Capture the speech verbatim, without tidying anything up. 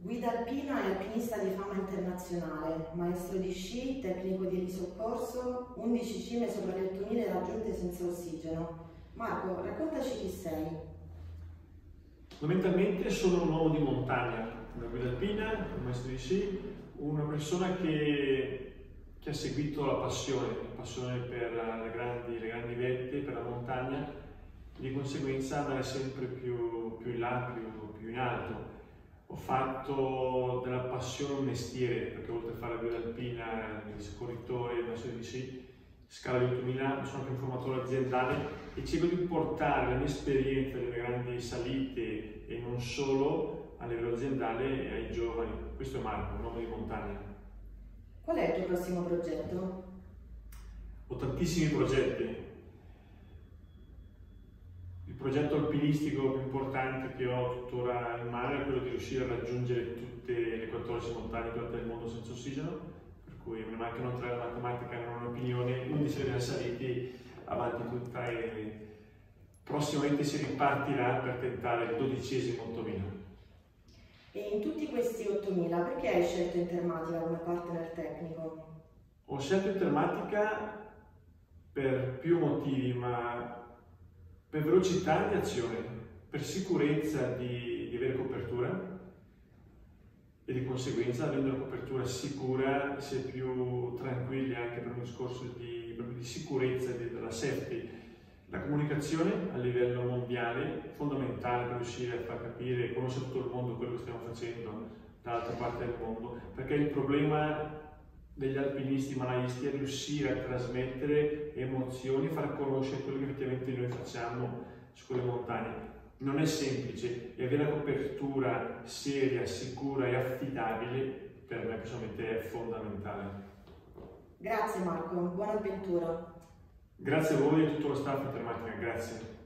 Guida alpina e alpinista di fama internazionale, maestro di sci, tecnico di elisoccorso, undici cime sopra le ottomila raggiunte senza ossigeno. Marco, raccontaci chi sei. Fondamentalmente sono un uomo di montagna, una guida alpina, un maestro di sci, una persona che, che ha seguito la passione, la passione per le grandi, le grandi vette, per la montagna, e di conseguenza andare sempre più, più in là, più, più in alto. Ho fatto della passione un mestiere, perché oltre a fare la guida alpina, il soccorritore, il maestro di sci, scala di ottomila, sono anche un formatore aziendale e cerco di portare la mia esperienza delle grandi salite e non solo a livello aziendale e ai giovani. Questo è Marco, un uomo di montagna. Qual è il tuo prossimo progetto? Ho tantissimi progetti. Il progetto alpinistico più importante che ho tuttora in mano è quello di riuscire a raggiungere tutte le quattordici montagne più alte del mondo senza ossigeno, per cui me ne mancano tre alla matematica, non ho un'opinione, undici le abbiamo saliti avanti tutta e prossimamente si ripartirà per tentare il dodicesimo ottomila. E in tutti questi ottomila, perché hai scelto Intermatica come partner tecnico? Ho scelto Intermatica per più motivi, ma per velocità di azione, per sicurezza di, di avere copertura e di conseguenza, avendo una copertura sicura, si è più tranquilli anche per un discorso di, proprio di sicurezza, di, della safety. La comunicazione a livello mondiale è fondamentale per riuscire a far capire e conoscere tutto il mondo quello che stiamo facendo dall'altra parte del mondo, perché il problema degli alpinisti malaisti è riuscire a trasmettere emozioni, far conoscere quello che effettivamente noi facciamo su quelle montagne. Non è semplice e avere una copertura seria, sicura e affidabile per me personalmente è fondamentale. Grazie Marco, buona avventura. Grazie a voi e a tutto lo staff Intermatica, grazie.